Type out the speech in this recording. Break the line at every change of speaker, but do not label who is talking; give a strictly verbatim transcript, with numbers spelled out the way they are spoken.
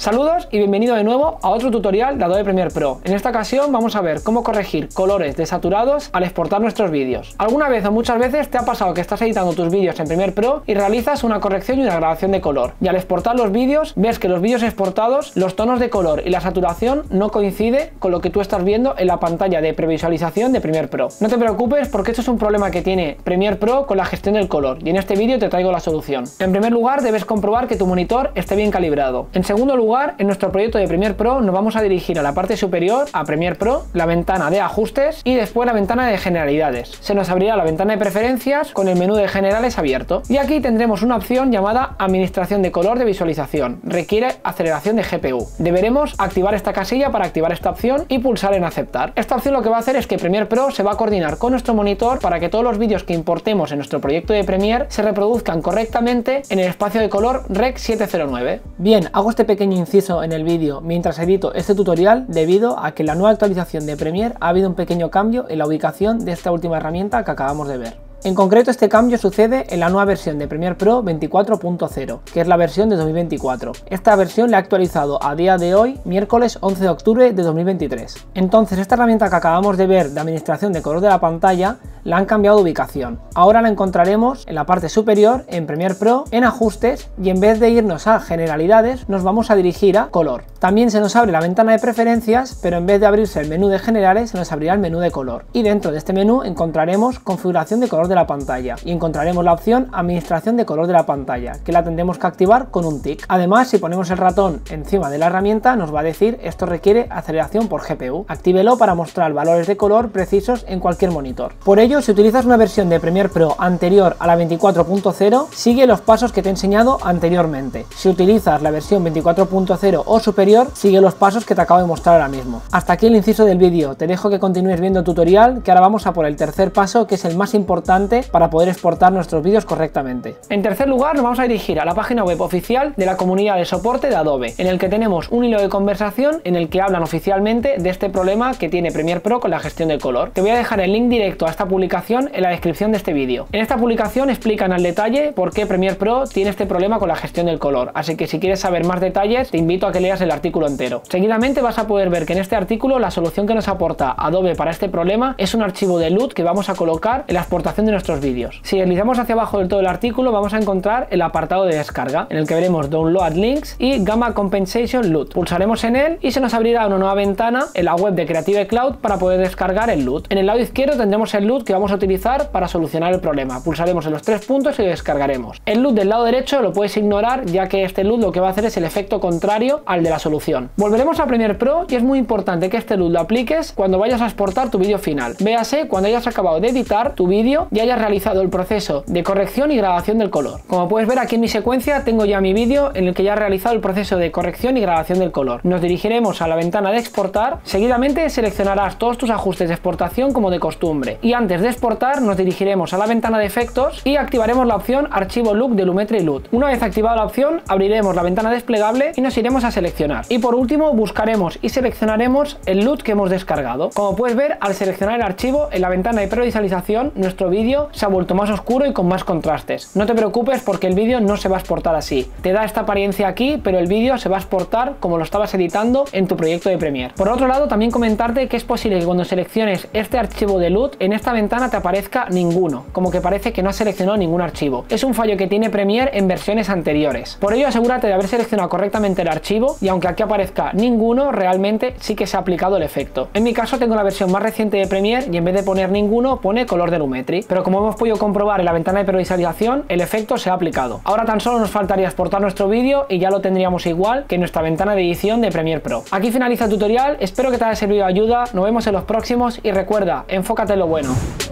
Saludos y bienvenido de nuevo a otro tutorial de Adobe Premiere Pro. En esta ocasión vamos a ver cómo corregir colores desaturados al exportar nuestros vídeos. ¿Alguna vez o muchas veces te ha pasado que estás editando tus vídeos en Premiere Pro y realizas una corrección y una gradación de color? Y al exportar los vídeos ves que los vídeos exportados, los tonos de color y la saturación no coincide con lo que tú estás viendo en la pantalla de previsualización de Premiere Pro. No te preocupes porque esto es un problema que tiene Premiere Pro con la gestión del color y en este vídeo te traigo la solución. En primer lugar debes comprobar que tu monitor esté bien calibrado. En segundo lugar, en nuestro proyecto de Premiere Pro nos vamos a dirigir a la parte superior, a Premiere Pro, la ventana de ajustes y después la ventana de generalidades. Se nos abrirá la ventana de preferencias con el menú de generales abierto y aquí tendremos una opción llamada administración de color de visualización. Requiere aceleración de G P U. Deberemos activar esta casilla para activar esta opción y pulsar en aceptar. Esta opción lo que va a hacer es que Premiere Pro se va a coordinar con nuestro monitor para que todos los vídeos que importemos en nuestro proyecto de Premiere se reproduzcan correctamente en el espacio de color Rec setecientos nueve. Bien, hago este pequeño inciso en el vídeo mientras edito este tutorial debido a que en la nueva actualización de Premiere ha habido un pequeño cambio en la ubicación de esta última herramienta que acabamos de ver. En concreto, este cambio sucede en la nueva versión de Premiere Pro veinticuatro punto cero, que es la versión de dos mil veinticuatro. Esta versión la he actualizado a día de hoy, miércoles once de octubre de dos mil veintitrés. Entonces, esta herramienta que acabamos de ver de administración de color de la pantalla la han cambiado de ubicación. Ahora la encontraremos en la parte superior, en Premiere Pro, en ajustes, y en vez de irnos a generalidades, nos vamos a dirigir a color. También se nos abre la ventana de preferencias, pero en vez de abrirse el menú de generales, se nos abrirá el menú de color. Y dentro de este menú encontraremos configuración de color de la pantalla y encontraremos la opción administración de color de la pantalla, que la tendremos que activar con un tic. Además, si ponemos el ratón encima de la herramienta, nos va a decir esto requiere aceleración por G P U. Actívelo para mostrar valores de color precisos en cualquier monitor. Por ello, si utilizas una versión de Premiere Pro anterior a la veinticuatro punto cero, sigue los pasos que te he enseñado anteriormente. Si utilizas la versión veinticuatro punto cero o superior, sigue los pasos que te acabo de mostrar ahora mismo. Hasta aquí el inciso del vídeo. Te dejo que continúes viendo el tutorial, que ahora vamos a por el tercer paso, que es el más importante para poder exportar nuestros vídeos correctamente. En tercer lugar, nos vamos a dirigir a la página web oficial de la comunidad de soporte de Adobe, en el que tenemos un hilo de conversación en el que hablan oficialmente de este problema que tiene Premiere Pro con la gestión del color. Te voy a dejar el link directo a esta publicación en la descripción de este vídeo. En esta publicación explican al detalle por qué Premiere Pro tiene este problema con la gestión del color, así que si quieres saber más detalles te invito a que leas el artículo entero. Seguidamente vas a poder ver que en este artículo la solución que nos aporta Adobe para este problema es un archivo de L U T que vamos a colocar en la exportación de nuestros vídeos. Si deslizamos hacia abajo del todo el artículo vamos a encontrar el apartado de descarga, en el que veremos Download Links y Gamma Compensation L U T. Pulsaremos en él y se nos abrirá una nueva ventana en la web de Creative Cloud para poder descargar el L U T. En el lado izquierdo tendremos el L U T que vamos a utilizar para solucionar el problema. Pulsaremos en los tres puntos y lo descargaremos. El L U T del lado derecho lo puedes ignorar, ya que este L U T lo que va a hacer es el efecto contrario al de la solución. Volveremos a Premiere Pro y es muy importante que este L U T lo apliques cuando vayas a exportar tu vídeo final. Véase cuando hayas acabado de editar tu vídeo y hayas realizado el proceso de corrección y gradación del color. Como puedes ver aquí en mi secuencia tengo ya mi vídeo en el que ya he realizado el proceso de corrección y gradación del color. Nos dirigiremos a la ventana de exportar. Seguidamente seleccionarás todos tus ajustes de exportación como de costumbre y antes de exportar nos dirigiremos a la ventana de efectos y activaremos la opción archivo look de Lumetri L U T. Una vez activada la opción abriremos la ventana desplegable y nos iremos a seleccionar y por último buscaremos y seleccionaremos el L U T que hemos descargado. Como puedes ver, al seleccionar el archivo en la ventana de previsualización nuestro vídeo se ha vuelto más oscuro y con más contrastes. No te preocupes porque el vídeo no se va a exportar así. Te da esta apariencia aquí, pero el vídeo se va a exportar como lo estabas editando en tu proyecto de Premiere. Por otro lado, también comentarte que es posible que cuando selecciones este archivo de L U T en esta ventana te aparezca ninguno, como que parece que no has seleccionado ningún archivo. Es un fallo que tiene Premiere en versiones anteriores. Por ello, asegúrate de haber seleccionado correctamente el archivo y aunque aquí aparezca ninguno, realmente sí que se ha aplicado el efecto. En mi caso tengo la versión más reciente de Premiere y en vez de poner ninguno pone color de Lumetri, pero como hemos podido comprobar en la ventana de previsualización el efecto se ha aplicado. Ahora tan solo nos faltaría exportar nuestro vídeo y ya lo tendríamos igual que en nuestra ventana de edición de Premiere Pro. Aquí finaliza el tutorial, espero que te haya servido de ayuda, nos vemos en los próximos y recuerda, enfócate en lo bueno.